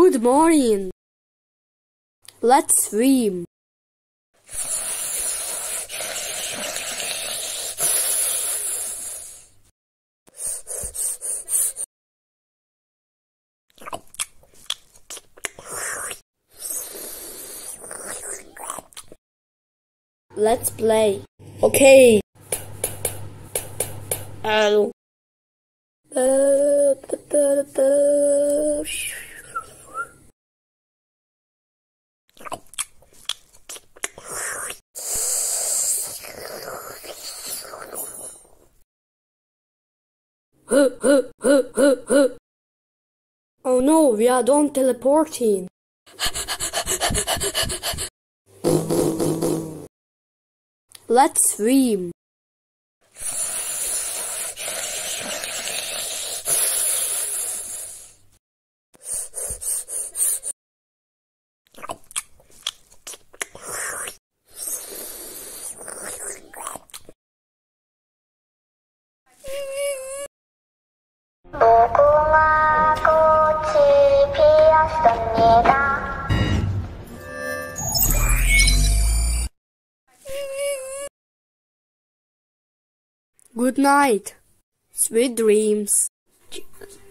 Good morning. Let's swim. Let's play. Okay. Hello. Oh no, we are done teleporting. Let's swim. 무궁화 꽃이 피었습니다. Good night. Sweet dreams.